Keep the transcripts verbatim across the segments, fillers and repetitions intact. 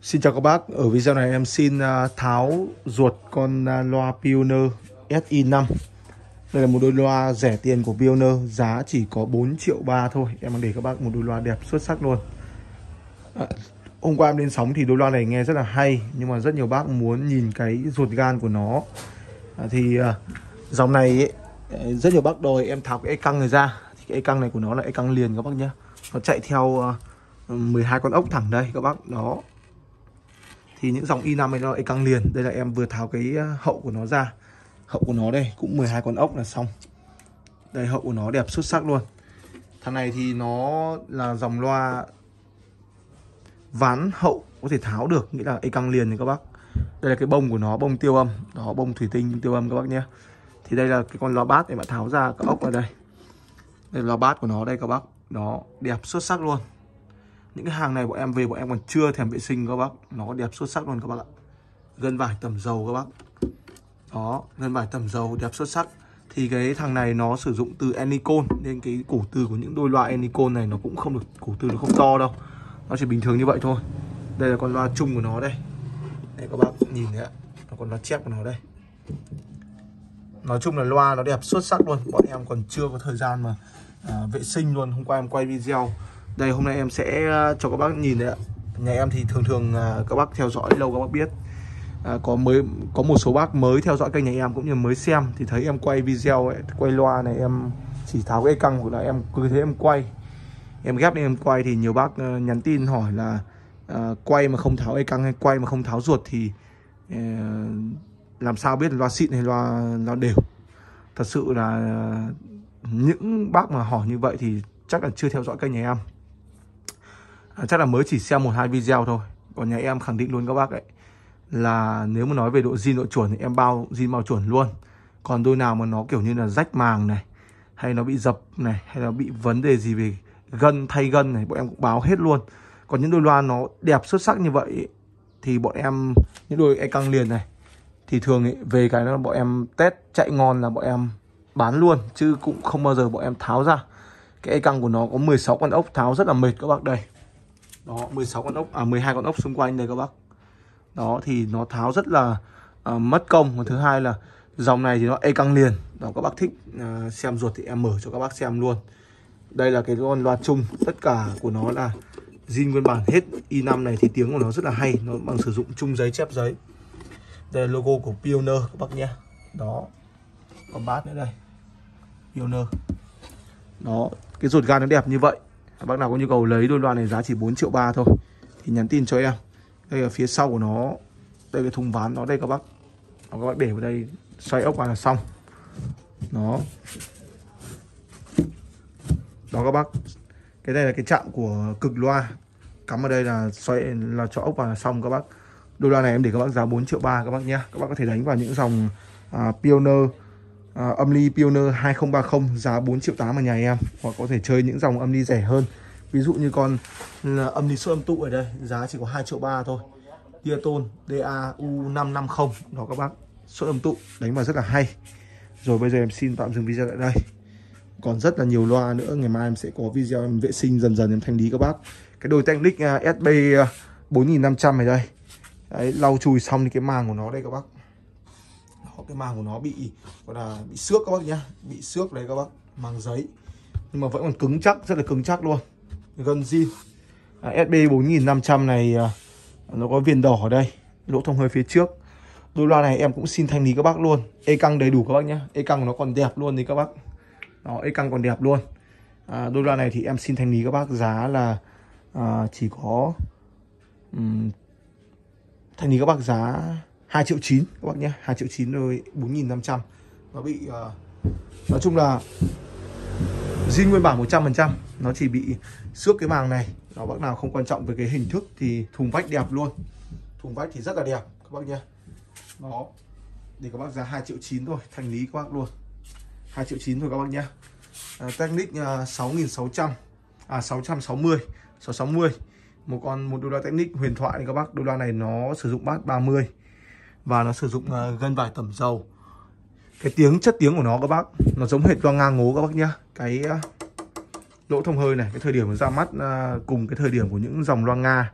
Xin chào các bác, ở video này em xin uh, tháo ruột con uh, loa Pioneer S I năm. Đây là một đôi loa rẻ tiền của Pioneer, giá chỉ có bốn triệu ba thôi. Em mang để các bác một đôi loa đẹp xuất sắc luôn. à, Hôm qua em lên sóng thì đôi loa này nghe rất là hay, nhưng mà rất nhiều bác muốn nhìn cái ruột gan của nó. à, Thì uh, dòng này ấy, rất nhiều bác đòi em tháo cái ê căng này ra. Thì cái ê căng này của nó là ê căng liền các bác nhé. Nó chạy theo uh, mười hai con ốc thẳng đây các bác. Đó. Thì những dòng i năm này nó ê căng liền. Đây là em vừa tháo cái hậu của nó ra. Hậu của nó đây cũng mười hai con ốc là xong. Đây hậu của nó đẹp xuất sắc luôn. Thằng này thì nó là dòng loa ván hậu có thể tháo được, nghĩa là ê căng liền này các bác. Đây là cái bông của nó, bông tiêu âm. Đó, bông thủy tinh tiêu âm các bác nhé. Thì đây là cái con loa bass để bạn tháo ra cái ốc ở đây. Đây là loa bass của nó đây các bác. Đó, đẹp xuất sắc luôn. Những cái hàng này bọn em về bọn em còn chưa thèm vệ sinh các bác. Nó đẹp xuất sắc luôn các bác ạ. Gân vải tẩm dầu các bác. Đó, gân vải tẩm dầu đẹp xuất sắc. Thì cái thằng này nó sử dụng từ Anycon, nên cái củ từ của những đôi loa Anycon này nó cũng không được, củ từ nó không to đâu. Nó chỉ bình thường như vậy thôi. Đây là con loa chung của nó đây. Đây các bác nhìn đấy ạ. Nó còn loa chép của nó đây. Nói chung là loa nó đẹp xuất sắc luôn. Bọn em còn chưa có thời gian mà à, vệ sinh luôn. Hôm qua em quay video. Đây hôm nay em sẽ cho các bác nhìn đấy ạ. Nhà em thì thường thường các bác theo dõi lâu các bác biết. À, có mới có một số bác mới theo dõi kênh nhà em cũng như mới xem thì thấy em quay video ấy, quay loa này em chỉ tháo cái căng của là em cứ thế em quay. Em ghép lên em quay thì nhiều bác uh, nhắn tin hỏi là uh, quay mà không tháo ê căng hay quay mà không tháo ruột thì uh, làm sao biết loa xịn hay loa loa đều. Thật sự là uh, những bác mà hỏi như vậy thì chắc là chưa theo dõi kênh nhà em. À, chắc là mới chỉ xem một hai video thôi. Còn nhà em khẳng định luôn các bác ấy là nếu mà nói về độ zin độ chuẩn thì em bao zin bao chuẩn luôn. Còn đôi nào mà nó kiểu như là rách màng này, hay nó bị dập này, hay là bị vấn đề gì về gân, thay gân này, bọn em cũng báo hết luôn. Còn những đôi loa nó đẹp xuất sắc như vậy thì bọn em, những đôi ê căng liền này thì thường ấy, về cái đó bọn em test chạy ngon là bọn em bán luôn, chứ cũng không bao giờ bọn em tháo ra. Cái ê căng của nó có mười sáu con ốc, tháo rất là mệt các bác đây. Đó, mười sáu con ốc, à mười hai con ốc xung quanh đây các bác. Đó thì nó tháo rất là uh, mất công. Và thứ hai là dòng này thì nó ê căng liền. Đó, các bác thích uh, xem ruột thì em mở cho các bác xem luôn. Đây là cái con loa chung, tất cả của nó là zin nguyên bản hết. i năm này thì tiếng của nó rất là hay, nó bằng sử dụng chung giấy chép giấy. Đây là logo của Pioneer các bác nhé. Đó, còn bass nữa đây, Pioneer. Đó, cái ruột gan nó đẹp như vậy. Bác nào có nhu cầu lấy đôi loa này giá chỉ bốn triệu ba thôi thì nhắn tin cho em. Đây là phía sau của nó. Đây cái thùng ván nó đây các bác. Đó, các bác để vào đây xoay ốc vào là xong. Đó. Đó các bác. Cái này là cái chạm của cực loa. Cắm ở đây là xoay là cho ốc vào là xong các bác. Đôi loa này em để các bác giá bốn triệu ba các bác nhé. Các bác có thể đánh vào những dòng à, Pioneer, à, âm ly Pioneer hai không ba không giá bốn triệu tám ở nhà em. Hoặc có thể chơi những dòng âm ly rẻ hơn. Ví dụ như con âm ly số âm tụ ở đây giá chỉ có hai triệu ba thôi. Diaton D A U năm năm không. Đó các bác, số âm tụ đánh vào rất là hay. Rồi bây giờ em xin tạm dừng video tại đây. Còn rất là nhiều loa nữa, ngày mai em sẽ có video em vệ sinh dần dần em thanh lý các bác. Cái đôi Technic S B bốn nghìn năm trăm này đây. Đấy, lau chùi xong thì cái màng của nó đây các bác. Đó, cái màng của nó bị gọi là bị xước các bác nhá, bị xước đấy các bác, màng giấy. Nhưng mà vẫn còn cứng chắc, rất là cứng chắc luôn. Gân zin. À, S B bốn nghìn năm trăm này nó có viền đỏ ở đây, lỗ thông hơi phía trước. Đôi loa này em cũng xin thanh lý các bác luôn. Ê căng đầy đủ các bác nhé. Ê căng nó còn đẹp luôn đấy các bác. Đó, ê căng còn đẹp luôn. À, đôi loa này thì em xin thanh lý các bác giá là à, chỉ có um, thanh lý các bác giá hai triệu chín các bác nhé. Hai triệu chín rồi bốn nghìn năm trăm. Nó bị uh, nói chung là zin nguyên bản một trăm phần trăm. Nó chỉ bị xước cái màng này. Đó, bác nào không quan trọng về cái hình thức thì thùng vách đẹp luôn. Thùng vách thì rất là đẹp các bác nhé. Đó, để các bác giá hai triệu chín thôi, thanh lý các bác luôn. Hai triệu chín thôi các bác nhé. à, Technic uh, sáu nghìn sáu trăm, à sáu trăm sáu mươi, sáu trăm sáu mươi. Một con một đôi loa Technic huyền thoại này các bác. Đôi loa này nó sử dụng bass ba mươi và nó sử dụng uh, gân vải tẩm dầu. Cái tiếng, chất tiếng của nó các bác, nó giống hệt loa ngang ngố các bác nhé. Cái uh, lỗ thông hơi này, cái thời điểm nó ra mắt uh, cùng cái thời điểm của những dòng loa Nga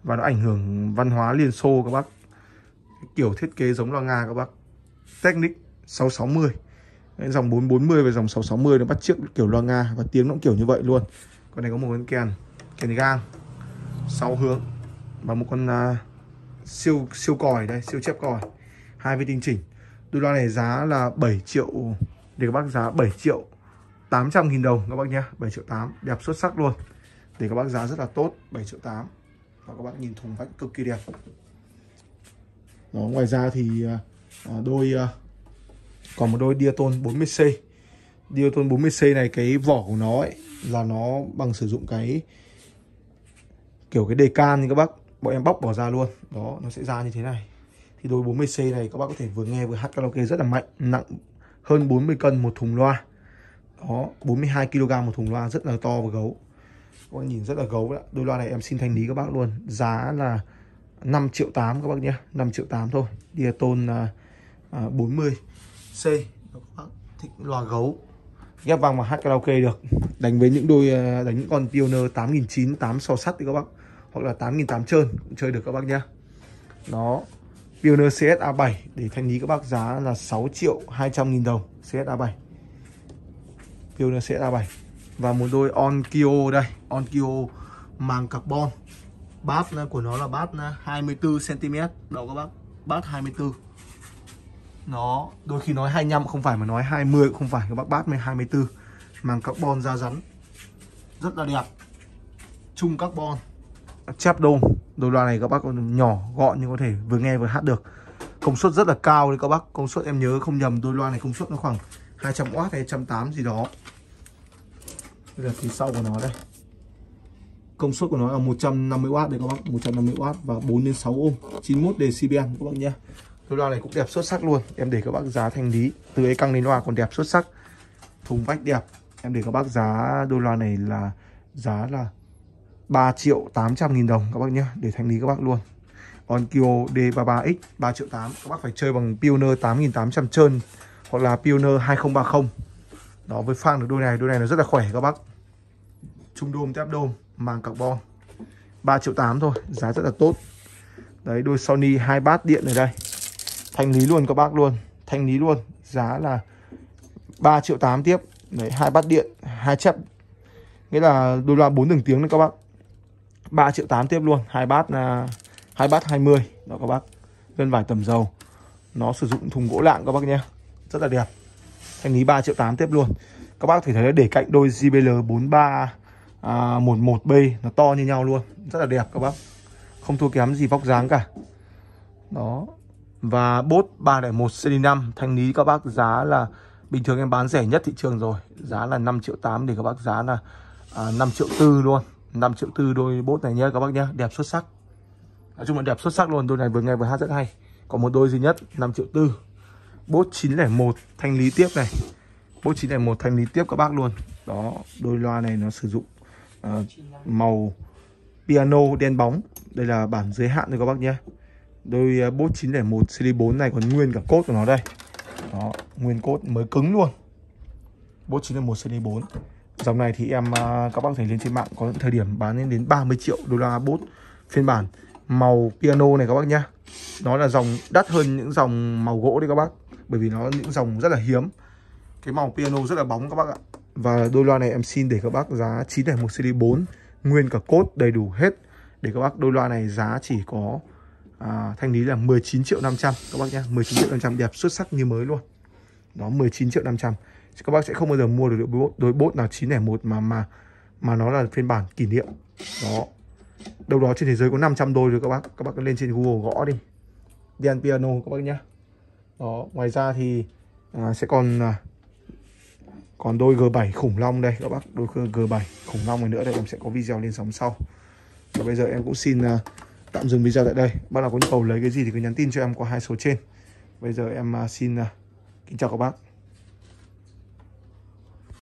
và nó ảnh hưởng văn hóa Liên Xô các bác. Kiểu thiết kế giống loa Nga các bác. Technics sáu sáu mươi. Đấy, dòng bốn bốn mươi và dòng sáu sáu mươi nó bắt chước kiểu loa Nga và tiếng nó cũng kiểu như vậy luôn. Con này có một con kèn, kèn gang sáu hướng và một con uh, siêu siêu còi đây, siêu chép còi, hai với tinh chỉnh. Đôi loa này giá là bảy triệu, để các bác giá bảy triệu tám trăm nghìn đồng các bác nhé, bảy triệu tám, đẹp xuất sắc luôn. Để các bác giá rất là tốt, bảy triệu tám. Và các bác nhìn thùng vách cực kỳ đẹp. Đó, ngoài ra thì uh, đôi uh, còn một đôi Diaton bốn mươi C. Diaton bốn mươi C này cái vỏ của nó ấy là nó bằng sử dụng cái kiểu cái đề can như các bác, bọn em bóc bỏ ra luôn. Đó, nó sẽ ra như thế này. Thì đôi bốn mươi C này các bác có thể vừa nghe vừa hát karaoke rất là mạnh, nặng hơn bốn mươi cân một thùng loa. Đó, bốn mươi hai ki lô gam một thùng loa, rất là to và gấu. Các bác nhìn rất là gấu đấy. Đôi loa này em xin thanh lý các bác luôn. Giá là năm triệu tám các bác nhé, năm triệu tám thôi. Diaton uh, uh, bốn mươi C. Các bác thích loa gấu, ghép vang mà hát karaoke được. Đánh với những đôi uh, đánh những con Pioneer tám nghìn chín trăm, tám sò sắt thì các bác, hoặc là tám nghìn tám trăm trơn cũng chơi được các bác nhé. Đó, Pioneer xê ét a bảy để thanh lý các bác giá là sáu triệu hai trăm nghìn đồng. xê ét a bảy, Pioneer xê ét a bảy. Và một đôi Onkyo đây, Onkyo màng carbon. Bát của nó là bát hai mươi tư xăng ti mét. Đó các bác, bát hai mươi tư. Nó đôi khi nói hai mươi lăm không phải, mà nói hai mươi cũng không phải các bác, bát mới hai mươi tư. Màng carbon da rắn, rất là đẹp. Chung carbon, chép đôm. Đôi loa này các bác nhỏ gọn nhưng có thể vừa nghe vừa hát được. Công suất rất là cao đấy các bác. Công suất em nhớ không nhầm đôi loa này công suất nó khoảng hai trăm oát hay một trăm tám mươi gì đó. Đây là phía sau của nó đây. Công suất của nó là một trăm năm mươi oát đây các bác, một trăm năm mươi oát và bốn đến sáu ohm, chín mươi mốt decibel các bác nhé. Đôi loa này cũng đẹp xuất sắc luôn. Em để các bác giá thanh lý, từ ấy căng đến loa còn đẹp xuất sắc. Thùng vách đẹp. Em để các bác giá đôi loa này là giá là ba triệu tám trăm nghìn đồng các bác nhé, để thanh lý các bác luôn. Onkyo D ba mươi ba X ba triệu tám. Các bác phải chơi bằng Pioneer tám nghìn tám trăm trơn hoặc là Pioneer hai không ba không. Đó, với phang được đôi này, đôi này nó rất là khỏe các bác. Trung đôm, tép đôm, màng carbon. ba triệu tám thôi, giá rất là tốt. Đấy, đôi Sony hai bát điện ở đây. Thanh lý luôn các bác luôn, thanh lý luôn. Giá là ba triệu tám tiếp. Đấy, hai bát điện, hai chép. Nghĩa là đôi loa bốn đường tiếng đấy các bác. ba triệu tám tiếp luôn, hai bát là hai bát hai mươi. Đó các bác. Gân vải tẩm dầu. Nó sử dụng thùng gỗ lạng các bác nhé. Rất là đẹp. Thanh lý ba triệu tám tiếp luôn. Các bác có thể thấy để cạnh đôi gi bê lờ bốn ba mười một B nó to như nhau luôn, rất là đẹp các bác. Không thua kém gì vóc dáng cả. Đó. Và Bose ba không một C D năm thanh lý các bác giá là bình thường em bán rẻ nhất thị trường rồi, giá là năm triệu tám, để các bác giá là à, năm triệu tư luôn. năm triệu tư đôi Bose này nhé các bác nhé, đẹp xuất sắc. Nói chung là đẹp xuất sắc luôn, đôi này vừa nghe vừa hát rất hay. Còn một đôi duy nhất năm triệu tư. Bose chín không một thanh lý tiếp này. Bose chín không một thanh lý tiếp các bác luôn. Đó, đôi loa này nó sử dụng uh, màu piano đen bóng. Đây là bản giới hạn rồi các bác nhé. Đôi uh, Bose chín không một C D bốn này còn nguyên cả cốt của nó đây. Đó, nguyên cốt mới cứng luôn. Bose chín không một C D bốn. Dòng này thì em uh, các bác thấy lên trên mạng có những thời điểm bán lên đến ba mươi triệu đô la Bose phiên bản màu piano này các bác nhé. Nó là dòng đắt hơn những dòng màu gỗ đấy các bác, bởi vì nó những dòng rất là hiếm. Cái màu piano rất là bóng các bác ạ. Và đôi loa này em xin để các bác giá chín không một C D bốn, nguyên cả cốt đầy đủ hết. Để các bác đôi loa này giá chỉ có à, thanh lý là mười chín triệu năm trăm các bác nhé. mười chín triệu năm trăm, đẹp xuất sắc như mới luôn. Đó, mười chín triệu năm trăm. Các bác sẽ không bao giờ mua được đôi Bose nào chín không một mà mà mà nó là phiên bản kỷ niệm. Đó. Đâu đó trên thế giới có năm trăm đôi rồi các bác. Các bác lên trên Google gõ đi. Đen piano các bác nhé. Đó, ngoài ra thì à, sẽ còn à, còn đôi G bảy khủng long đây các bác. Đôi G bảy khủng long này nữa đây, em sẽ có video lên sóng sau. Và bây giờ em cũng xin uh, tạm dừng video tại đây. Bác nào có nhu cầu lấy cái gì thì cứ nhắn tin cho em qua hai số trên. Bây giờ em uh, xin uh, kính chào các bác.